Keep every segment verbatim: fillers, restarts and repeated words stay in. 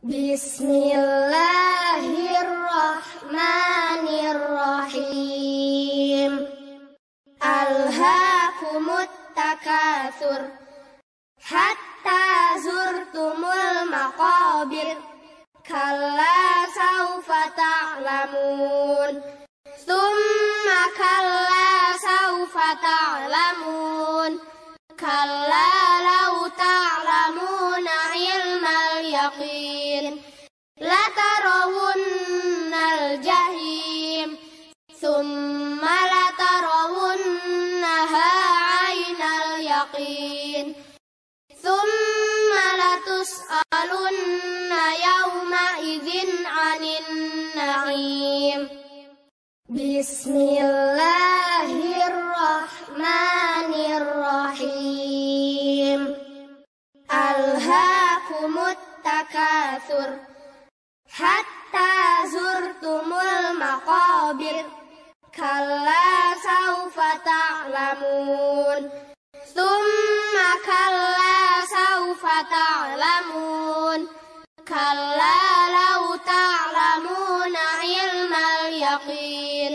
Bismillahirrahmanirrahim. Alhaakumut takatsur hatta zurtumul maqabir. Kalla saufa ta'lamun. Tsumma kalla saufa ta'lamun. Kalla law ta'lamuna ilmal yaqin latarawunnal jahim. Tsumma latarawunnaha 'ainal yaqin. Tsumma latus'alunna yawma idzin 'anin na'im. Bismillahirrahmanirrahim. Alhaakumut takatsur hatta zurtumul maqabir. Kalla saufa ta'lamun. Tsumma kalla saufa ta'lamun. Kalla law ta'lamuna ilmal yaqin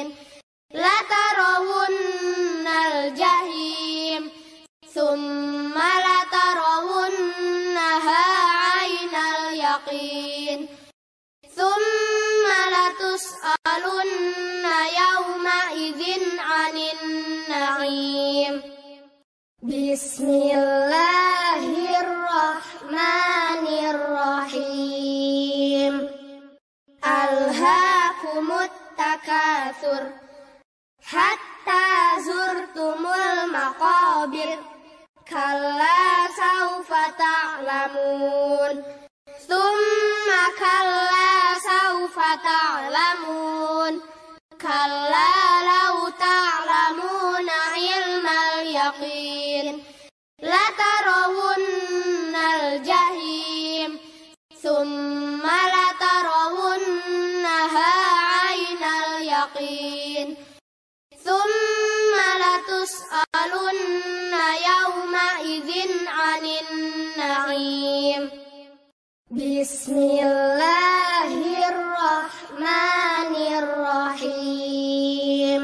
latarawunnal jahim. Tsumma latarawunnaha 'ainal yaqin. Tsumma latus'alunna yawma idzin 'anin na'im. Bismillahirrahmanirrahim. Alhaakumut takatsur hatta zurtumul maqabir. Kalla saufa ta'lamun. Tsumma kalla saufa ta'lamun. Kalla law ta'lamuna ilmal yaqin latarawunnal jahim. Tsumma latarawunnaha 'ainal yaqin. Tsumma latus'alunna yawma idzin 'anin na'im. Bismillahirrahmanirrahim.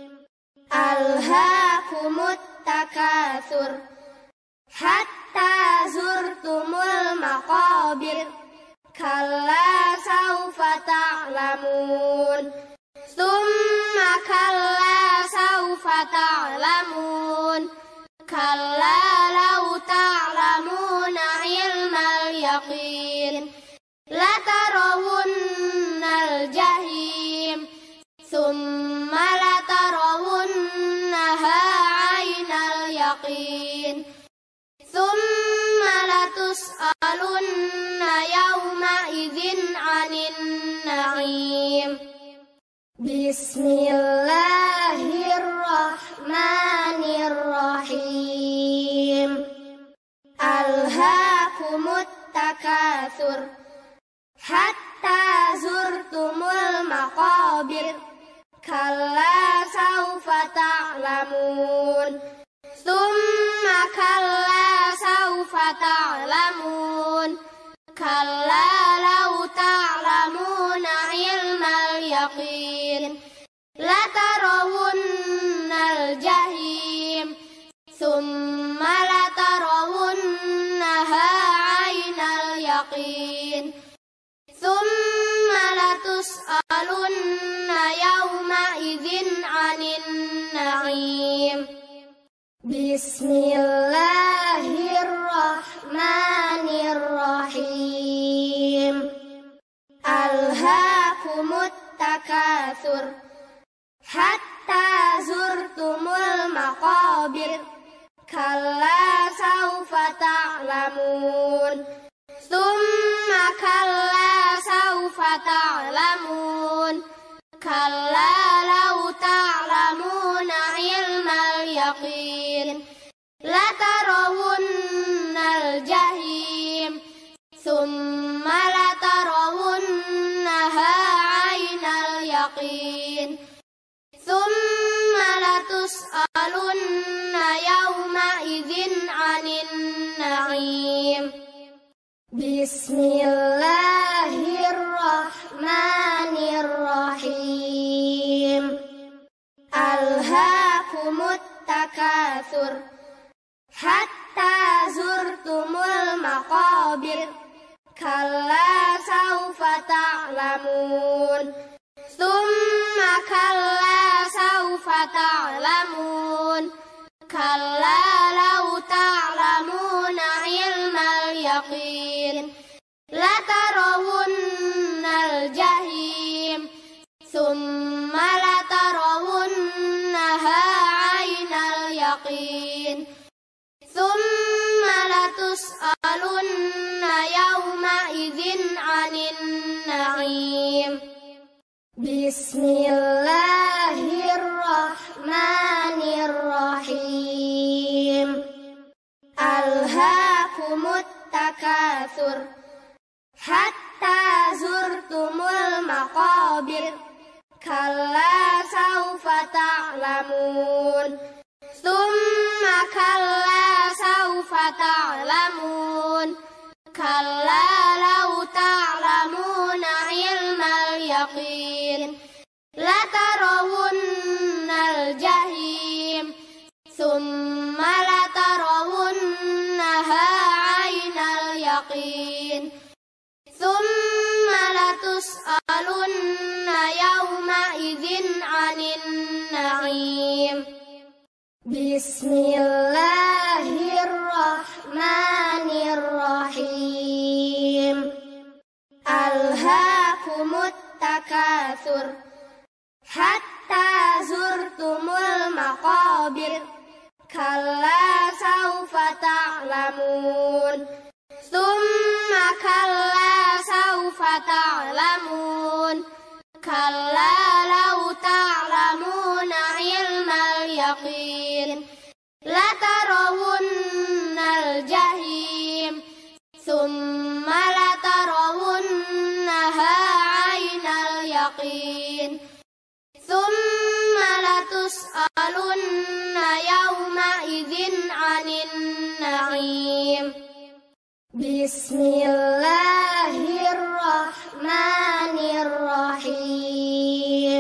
Alhaakumut takatsur hatta zurtumul maqabir. Kalla saufa ta'lamun. Tsumma kalla saufa ta'lamun. Kalla law ta'lamuna ilmal yaqin latarawunnal jahim. Tsumma latarawunnaha 'ainal yaqin. Tsumma latus'alunna yawma idzin 'anin na'im. Bismillahirrahmanirrahim. Alhaakumut takatsur hatta zurtumul maqabir. Kalla saufa ta'lamun. Tsumma kalla saufa ta'lamun. Kalla law ta'lamuna ilmal yaqin latarawunnal jahim. Tsumma latarawunnaha 'ainal yaqin. Tsumma latus'alunna yawma idzin 'anin na'im. Bismillahirrahmanirrahim. Alhaakumut takatsur hatta zurtumul maqabir. Kalla saufa ta'lamun. Tsumma kalla saufa ta'lamun. Kalla law ta'lamuna ilmal yaqin latarawunnal jahim. Tsumma latarawunnaha 'ainal yaqin. Tsumma latus'alunna yawma idzin 'anin na'im. Bismillah. تعلمون ثم كلا سوف تعلمون كلا لو تعلمون علم اليقين لترون الجحيم ثم لترونها عين اليقين ثم لتسألن يومئذ عن النعيم بسم الله الرحمن الرحيم ألهاكم التكاثر حتى زرتم المقابر كلا سوف تعلمون ثم كلا سوف تعلمون كلا لو تعلمون علم اليقين لترون الجحيم ثم لترونها عين اليقين ثم لتسألن يومئذ عن النعيم بسم الله الرحمن الرحيم ألهاكم التكاثر حتى زرتم المقابر كلا سوف تعلمون ثم كلا سوف تعلمون كلا لو تعلمون علم اليقين لترون الجحيم ثم لترونها عين اليقين ثم لتسألن يومئذ عن النعيم بسم الله الرحمن الرحيم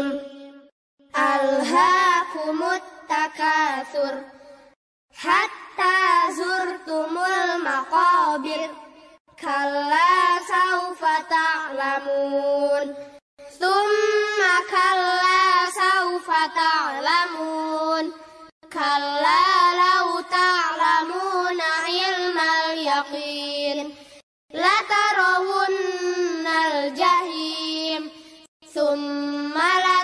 ألهاكم التكاثر حتى زرتم المقابر كلا سوف تعلمون ثم كلا سوف تعلمون كلا لو تعلمون علم اليقين لترون الجحيم ثم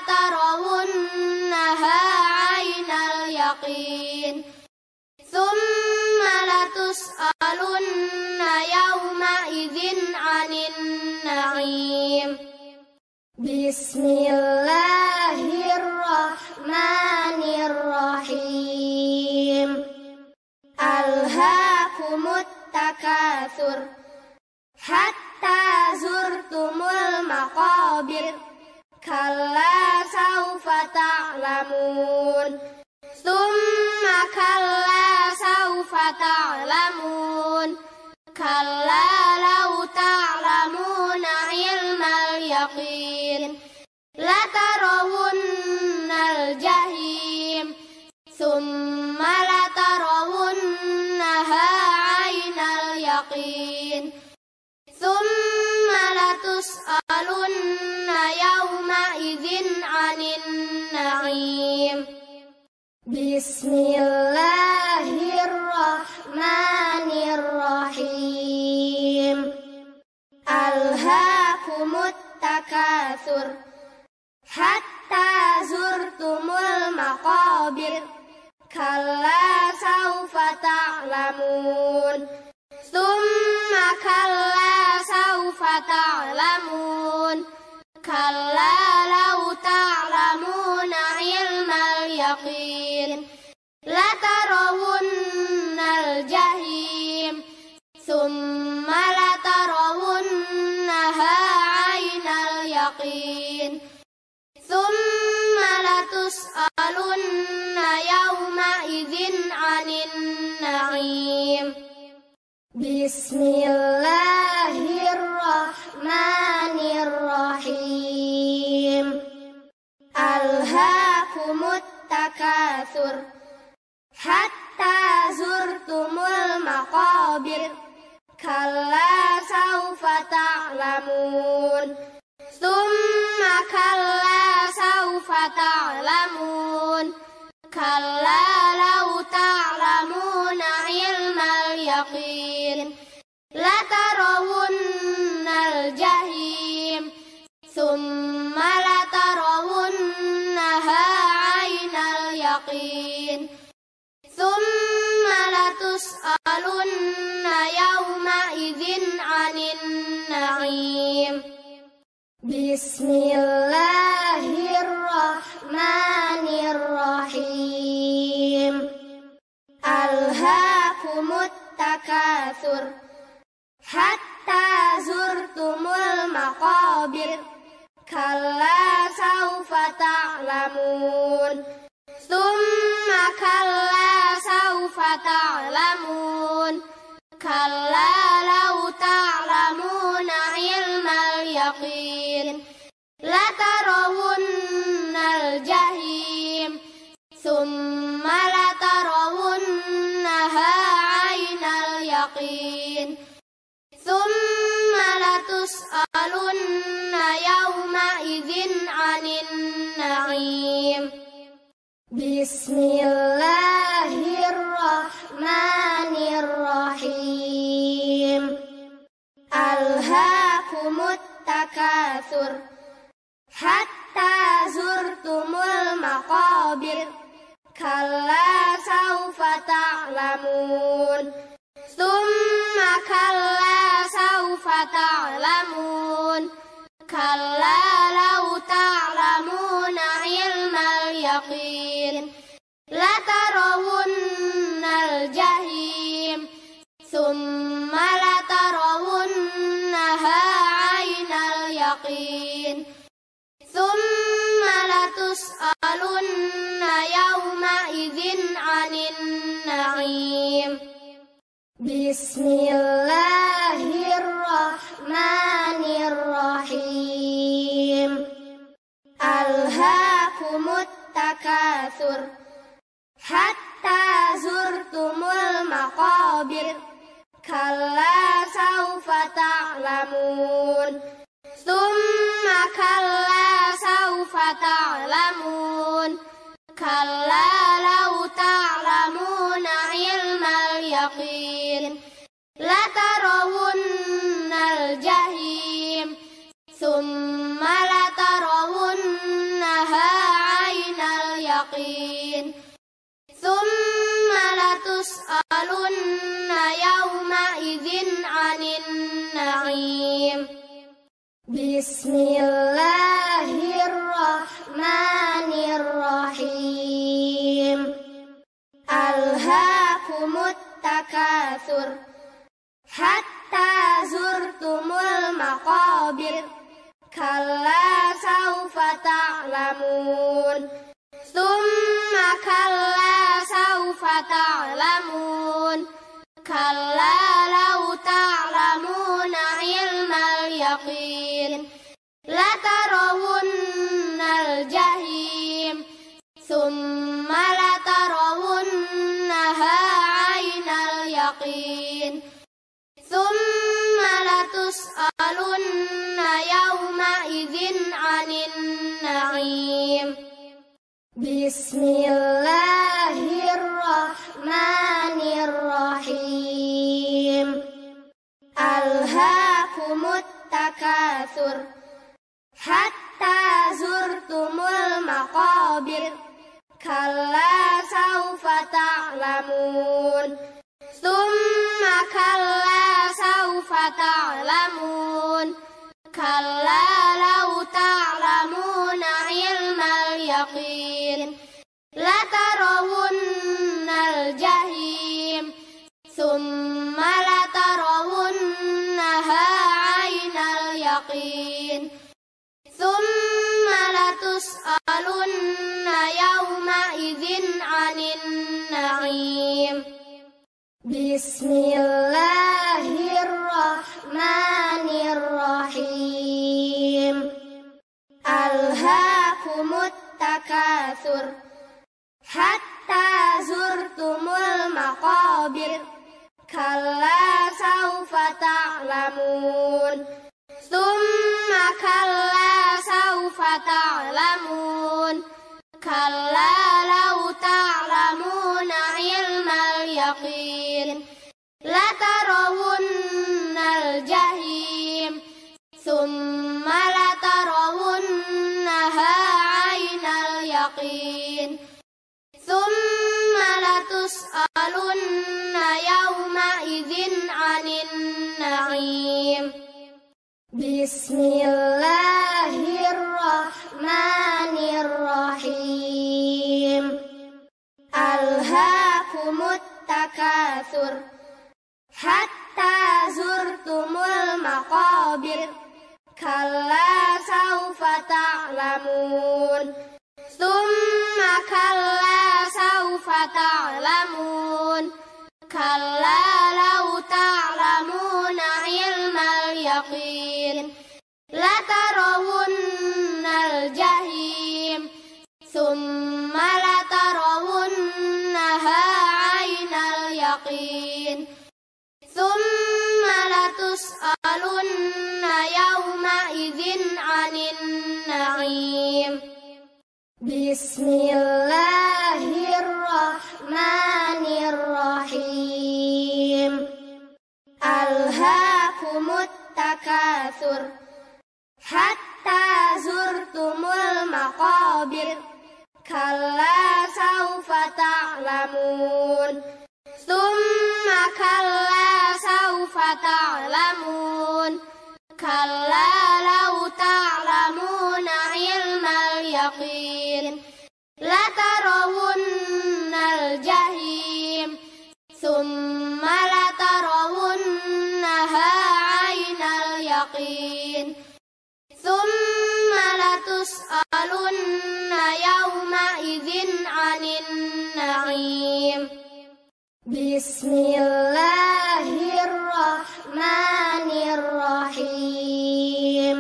لترونها عين اليقين ثم لتسألن يومئذ عن النعيم بسم الله الرحمن الرحيم ألهاكم التكاثر حتى زرتم المقابر كلا سوف تعلمون ثم كلا سوف تعلمون كلا لو تعلمون علم اليقين لترون الجحيم ثم لترونها عين اليقين ثم لتسألن يومئذ عن النعيم بسم الله الرحمن الرحيم ألهاكم التكاثر حتى زرتم المقابر كلا سوف تعلمون ثم كلا سوف تعلمون كلا لو تعلمون علم اليقين لترون الجحيم ثم لترونها عين اليقين ثم لتسألن يومئذ عن النعيم بسم الله الرحمن الرحيم ألهاكم التكاثر حتى زرتم المقابر كلا سوف تعلمون الجحيم ثم لترونها عين اليقين ثم لتسألن يومئذ عن النعيم بسم الله الرحمن الرحيم ألهاكم التكاثر حتى زرتم المقابر كلا سوف تعلمون ثم كلا سوف تعلمون كلا لو تعلمون علم اليقين لترون الجحيم ثم لترونها عين اليقين ثم لتسألن يومئذ عن النعيم بسم الله الرحمن الرحيم ألهاكم التكاثر حتى زرتم المقابر كلا سوف تعلمون ثم كلا سوف تعلمون كلا لو تعلمون علم اليقين لترون الجحيم ثم لترونها عين اليقين ثم لتسألن يومئذ عن النعيم بسم الله الرحمن الرحيم ألهاكم التكاثر حتى زرتم المقابر كلا سوف تعلمون ثم كلا سوف تعلمون كلا لو تعلمون علم اليقين لترون الجحيم ثم لترونها عين اليقين ثم لتسألن يومئذ عن النعيم بسم الله الرحمن الرحيم ألهاكم التكاثر حتى زرتم المقابر كلا سوف تعلمون ثم كلا سوف تعلمون كلا لو تعلمون علم اليقين لترون الجحيم ثم لترونها عين اليقين ثم لتسألن يومئذ عن النعيم بسم الله الرحمن الرحيم ألهاكم التكاثر حتى زرتم المقابر كلا سوف تعلمون ثم كلا سوف تعلمون كلا لو تعلمون علم اليقين لترون الجحيم ثم لترونها عين اليقين ثم لتسألن يومئذ عن النعيم بسم الله الرحمن الرحيم ألهاكم التكاثر حتى زرتم المقابر كلا سوف تعلمون ثم كلا سوف تعلمون كلا لو تعلمون علم اليقين لترون الجحيم Bismillahirrahmanirrahim. Alhaakumut takatsur hatta zurtumul maqabir. Kalla saufa ta'lamun. Tsumma kalla saufa ta'lamun. Kalla law ta'lamuna ilmal yaqin latarawunnal jahim. Tsumma latarawunnaha 'ainal yaqin. Tsumma latus'alunna yawma idzin 'anin na'im. Bismillahirrahmanirrahim. Alhaakumut takatsur hatta zurtumul maqabir. Kalla saufa ta'lamun. Tsumma kalla saufa ta'lamun. Kalla law ta'lamuna ilmal yaqin latarawunnal jahim. Tsumma latarawunnaha 'ainal yaqin. Tsumma latus'alunna yawma idzin 'anin na'im. Bismillahirrahmanirrahim.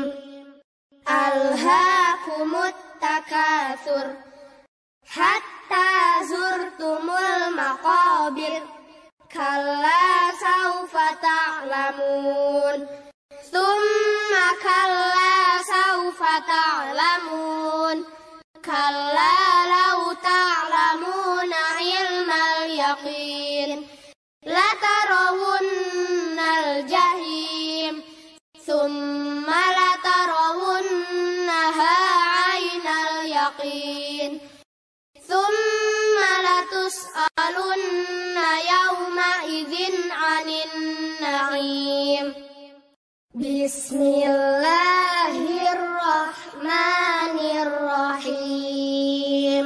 Alhaakumut takatsur hatta zurtumul maqabir. Kalla saufa ta'lamun. Tsumma kalla saufa ta'lamun. Kalla law ta'lamuna ilmal yaqin latarawunnal jahim. Tsumma latarawunnaha 'ainal yaqin. Tsumma latus'alunna yawma idzin 'anin na'im. Bismillahirrahmanirrahim.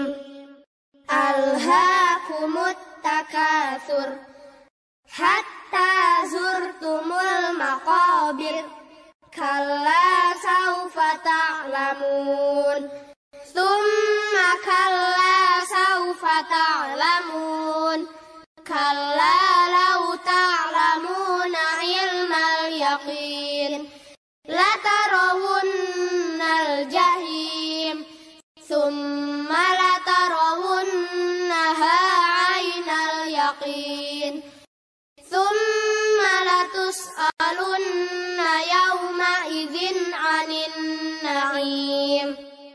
Alhaakumut takatsur hatta zurtumul maqabir. Kalla saufa ta'lamun. Tsumma kalla saufa ta'lamun. Kalla law ta'lamuna ilmal yaqin latarawunnal jahim. Tsumma latarawunnaha 'ainal yaqin. Tsumma latus'alunna yawma idzin 'anin na'im.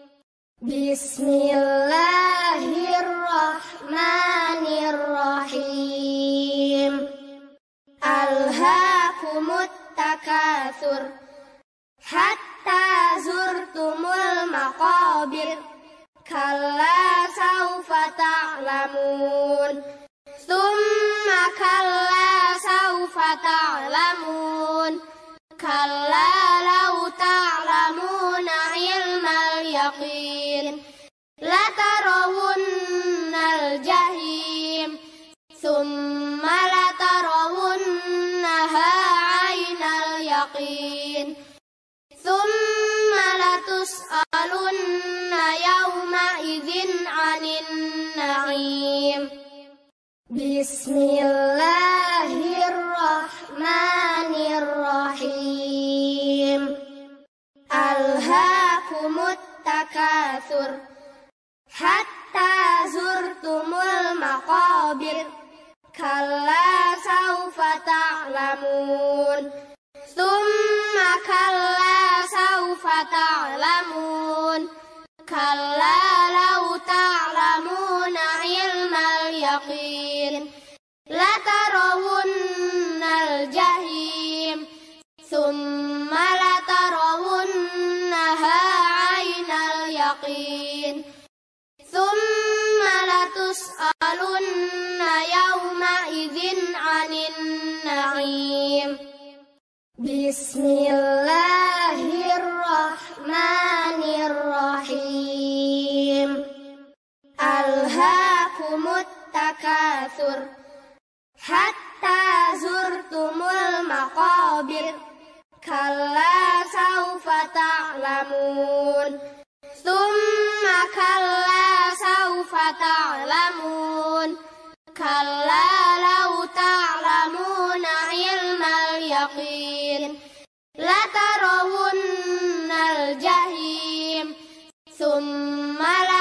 Bismillahirrahmanirrahim. Alhaakumut takatsur hatta zurtumul maqabir. Kalla saufa ta'lamun. Tsumma kalla saufa ta'lamun. Kalla law ta'lamuna ilmal yaqin latarawunnal jahim. Tsumma latarawunnaha 'ainal yaqin. Tsumma latus'alunna yawma idzin 'anin na'im. Bismillahirrahmanirrahim. Alhaakumut takatsur hatta zurtumul maqabir. Kalla saufa ta'lamun. Tsumma kalla saufa ta'lamun. Kalla law ta'lamuna ilmal yaqin latarawunnal jahim. Tsumma latarawunnaha 'ainal yaqin. Tsumma latus'alunna yawma idzin 'anin na'im. Bismillahirrahmanirrahim. التكاثر حتى زرتم المقابر كلا سوف تعلمون ثم كلا سوف تعلمون كلا لو تعلمون علم اليقين لترون الجحيم ثم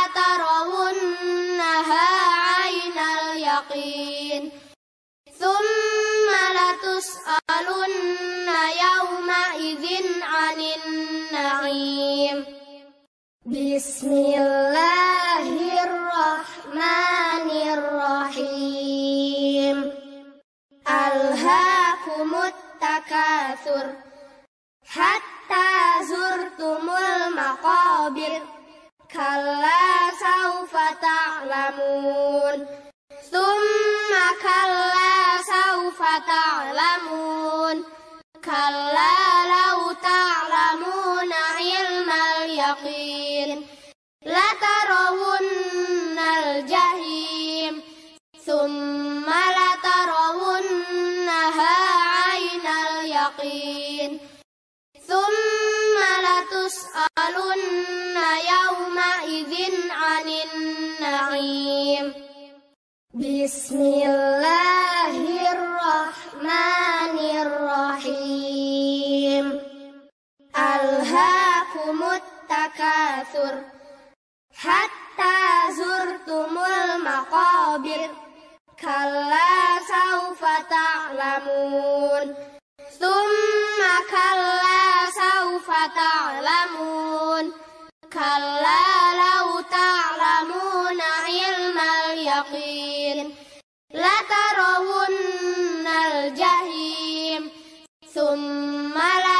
لترونها عين اليقين ثم لتسألن يومئذ عن النعيم بسم الله الرحمن الرحيم ألهاكم التكاثر حتى زرتم المقابر كلا سوف تعلمون ثم كلا سوف تعلمون كلا لو تعلمون علم اليقين لترون الجحيم ثم لترونها عين اليقين ثم لتسألن يومئذ عن النعيم بسم الله الرحمن الرحيم ألهاكم التكاثر حتى زرتم المقابر كلا سوف تعلمون ثم كلا سوف تعلمون كلا لو تعلمون علم اليقين لترون الجحيم ثم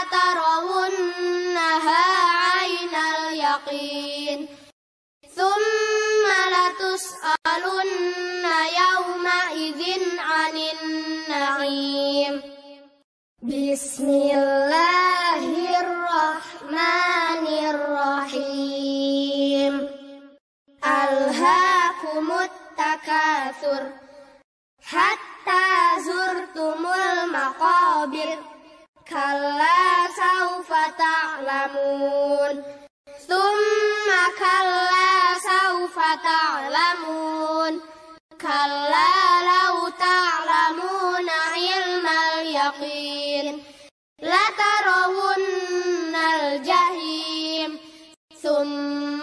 لترونها عين اليقين ثم لتسألن يومئذ عن النعيم بسم الله الرحمن الرحيم ألهاكم التكاثر حتى زرتم المقابر كلا سوف تعلمون ثم كلا سوف تعلمون كلا لو تعلمون علم اليقين لترون الجحيم ثم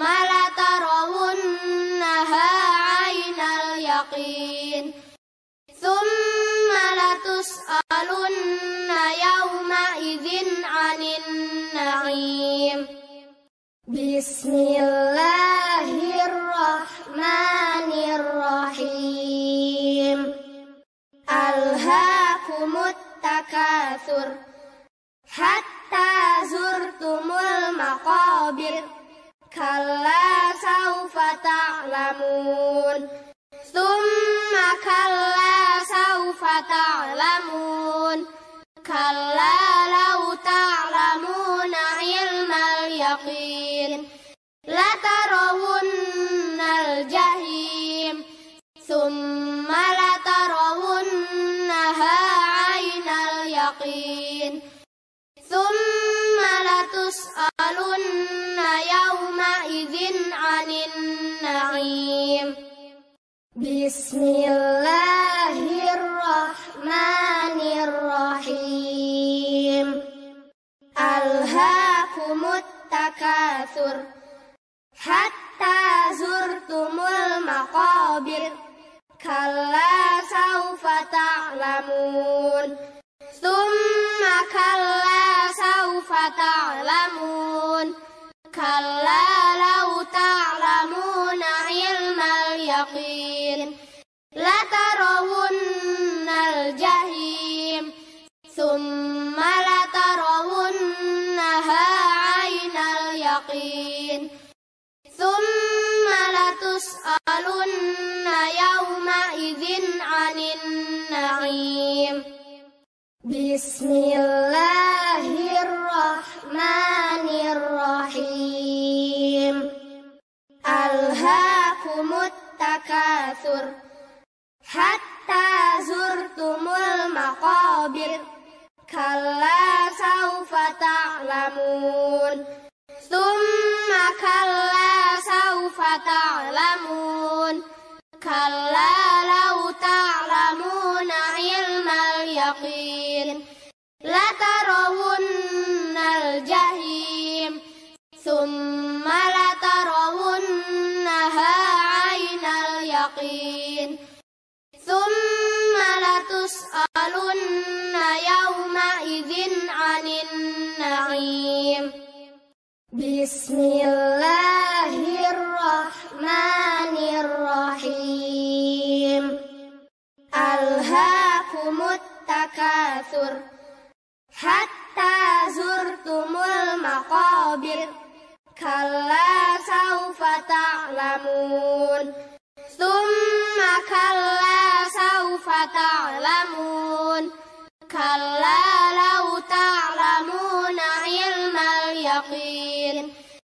لترونها عين اليقين ثم لتسألن يومئذ عن النعيم بسم الله الرحمن الرحيم ألهاكم التكاثر حتى زرتم المقابر كلا سوف تعلمون ثم كلا سوف تعلمون كلا لو تعلمون علم اليقين لترون الجحيم ثم لترونها عين اليقين ثم لتسألن يومئذ عن النعيم بسم الله الرحمن الرحيم ألهاكم التكاثر حتى زرتم المقابر كلا سوف تعلمون ثم كلا سوف تعلمون كلا لو تعلمون علم اليقين لترون الجحيم ثم لترونها عين اليقين ثم لتسألن يومئذ عن النعيم بسم الله الرحمن الرحيم ألهاكم التكاثر حتى زرتم المقابر كلا سوف تعلمون ثم كلا سوف تعلمون كلا لو تعلمون علم اليقين لترون الجحيم ثم لترونها عين اليقين ثم لتسألن يومئذ عن النعيم بسم الله الرحمن الرحيم ألهاكم التكاثر حتى زرتم المقابر كلا سوف تعلمون ثم كلا سوف تعلمون كلا لو تعلمون علم اليقين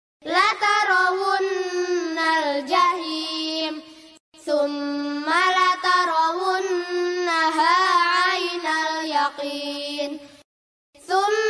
لترون الجحيم ثم لترونها عين اليقين ثم